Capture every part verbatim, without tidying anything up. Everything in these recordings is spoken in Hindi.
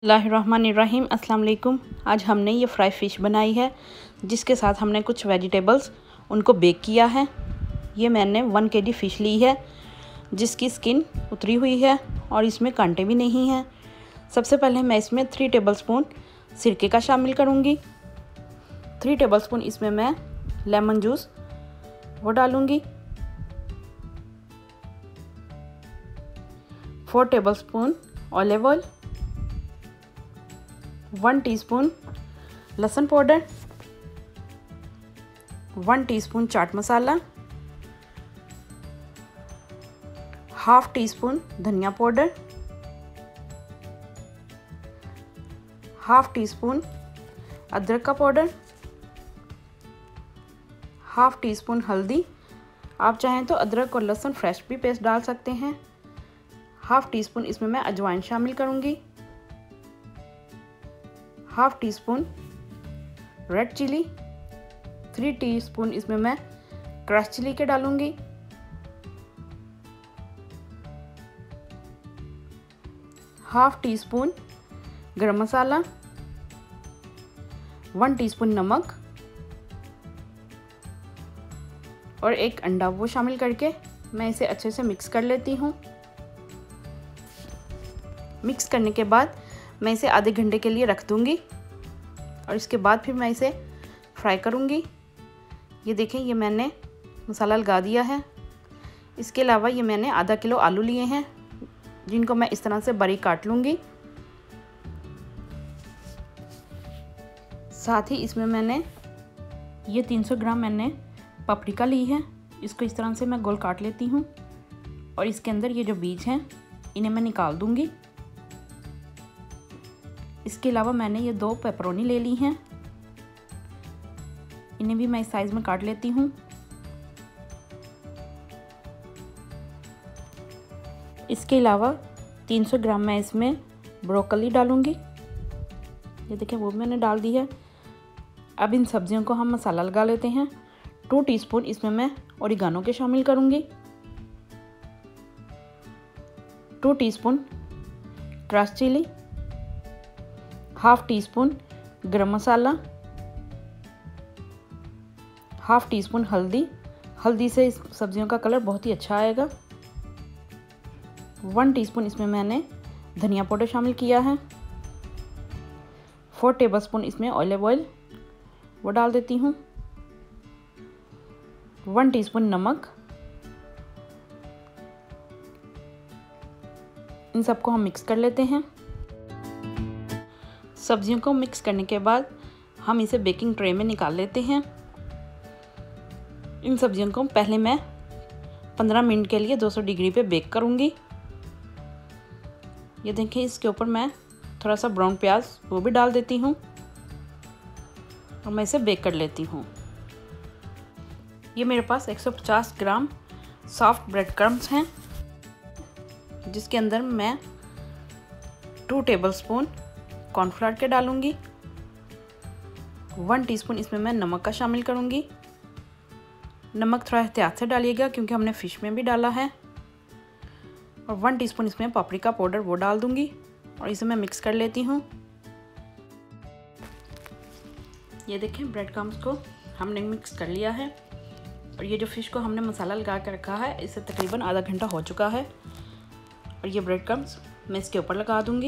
बिस्मिल्लाहिर्रहमानिर्रहीम अस्सलाम वालेकुम। आज हमने ये फ्राई फ़िश बनाई है, जिसके साथ हमने कुछ वेजिटेबल्स उनको बेक किया है। ये मैंने वन केजी फ़िश ली है, जिसकी स्किन उतरी हुई है और इसमें कांटे भी नहीं हैं। सबसे पहले मैं इसमें थ्री टेबलस्पून सिरके का शामिल करूँगी। थ्री टेबलस्पून इसमें मैं लेमन जूस वो डालूँगी। Four tablespoon olive oil, one teaspoon लहसुन powder, one teaspoon chaat masala, half teaspoon धनिया पाउडर, हाफ टी स्पून अदरक का पाउडर, हाफ टी स्पून हल्दी। आप चाहें तो अदरक और लहसुन फ्रेश भी पेस्ट डाल सकते हैं। हाफ टी स्पून इसमें मैं अजवाइन शामिल करूंगी। Half teaspoon red chili, three teaspoon इसमें मैं क्रश चिली के डालूंगी। हाफ टी स्पून गरम मसाला, वन टीस्पून नमक और एक अंडा वो शामिल करके मैं इसे अच्छे से मिक्स कर लेती हूँ। मिक्स करने के बाद मैं इसे आधे घंटे के लिए रख दूँगी और इसके बाद फिर मैं इसे फ्राई करूँगी। ये देखें, ये मैंने मसाला लगा दिया है। इसके अलावा ये मैंने आधा किलो आलू लिए हैं, जिनको मैं इस तरह से बारीक काट लूँगी। साथ ही इसमें मैंने ये तीन सौ ग्राम मैंने पपरिका ली है। इसको इस तरह से मैं गोल काट लेती हूँ और इसके अंदर ये जो बीज हैं इन्हें मैं निकाल दूँगी। इसके अलावा मैंने ये दो पेपरोनी ले ली हैं, इन्हें भी मैं इस साइज़ में काट लेती हूँ। इसके अलावा तीन सौ ग्राम मैं इसमें ब्रोकली डालूँगी। ये देखिए, वो मैंने डाल दी है। अब इन सब्जियों को हम मसाला लगा लेते हैं। टू टीस्पून इसमें मैं ओरिगानो के शामिल करूँगी, two teaspoon crush chili, half teaspoon garam masala, half tea spoon हल्दी। हल्दी से इस सब्जियों का कलर बहुत ही अच्छा आएगा। वन टीस्पून इसमें मैंने धनिया पाउडर शामिल किया है। फोर टेबलस्पून इसमें ऑलिव ऑयल वो डाल देती हूँ। वन टीस्पून नमक। इन सबको हम मिक्स कर लेते हैं। सब्जियों को मिक्स करने के बाद हम इसे बेकिंग ट्रे में निकाल लेते हैं। इन सब्जियों को पहले मैं पंद्रह मिनट के लिए दो सौ डिग्री पे बेक करूँगी। ये देखिए, इसके ऊपर मैं थोड़ा सा ब्राउन प्याज वो भी डाल देती हूँ और मैं इसे बेक कर लेती हूँ। ये मेरे पास एक सौ पचास ग्राम सॉफ्ट ब्रेड क्रम्स हैं, जिसके अंदर मैं टू टेबलस्पून कॉर्नफ्लावर के डालूंगी। वन टीस्पून इसमें मैं नमक का शामिल करूंगी। नमक थोड़ा एहतियात से डालिएगा क्योंकि हमने फ़िश में भी डाला है। और वन टीस्पून इसमें पापरिका पाउडर वो डाल दूंगी और इसे मैं मिक्स कर लेती हूँ। ये देखें, ब्रेड क्रम्स को हमने मिक्स कर लिया है और ये जो फ़िश को हमने मसाला लगा कर रखा है, इसे तकरीबन आधा घंटा हो चुका है। और ये ब्रेड क्रम्स मैं इसके ऊपर लगा दूंगी।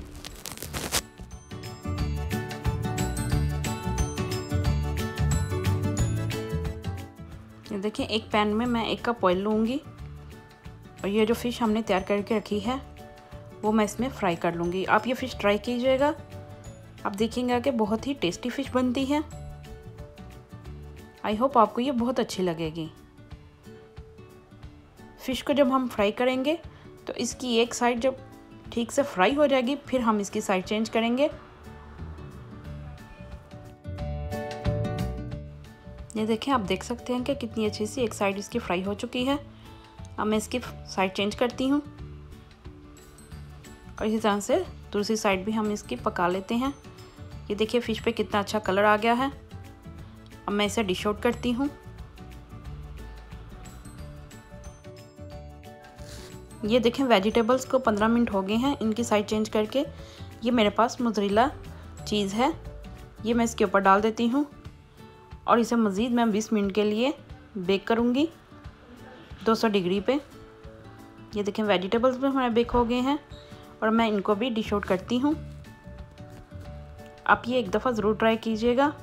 ये देखिए, एक पैन में मैं एक कप ऑयल लूँगी और ये जो फ़िश हमने तैयार करके रखी है वो मैं इसमें फ्राई कर लूँगी। आप ये फ़िश ट्राई कीजिएगा, आप देखेंगे कि बहुत ही टेस्टी फ़िश बनती है। आई होप आपको ये बहुत अच्छी लगेगी। फ़िश को जब हम फ्राई करेंगे तो इसकी एक साइड जब ठीक से फ्राई हो जाएगी, फिर हम इसकी साइड चेंज करेंगे। ये देखें, आप देख सकते हैं कि कितनी अच्छी सी एक साइड इसकी फ्राई हो चुकी है। अब मैं इसकी साइड चेंज करती हूँ और इसी तरह से दूसरी साइड भी हम इसकी पका लेते हैं। ये देखिए, फ़िश पे कितना अच्छा कलर आ गया है। अब मैं इसे डिश आउट करती हूँ। ये देखें, वेजिटेबल्स को पंद्रह मिनट हो गए हैं इनकी साइड चेंज करके। ये मेरे पास मोज़रेला चीज़ है, ये मैं इसके ऊपर डाल देती हूँ और इसे मज़ीद मैं बीस मिनट के लिए बेक करूँगी दो सौ डिग्री पे। ये देखें वेजिटेबल्स भी हमारे बेक हो गए हैं और मैं इनको भी डिश आउट करती हूँ। आप ये एक दफ़ा ज़रूर ट्राई कीजिएगा,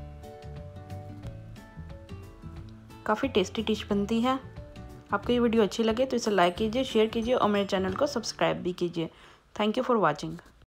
काफ़ी टेस्टी डिश बनती है। आपको ये वीडियो अच्छी लगे तो इसे लाइक कीजिए, शेयर कीजिए और मेरे चैनल को सब्सक्राइब भी कीजिए। Thank you for watching.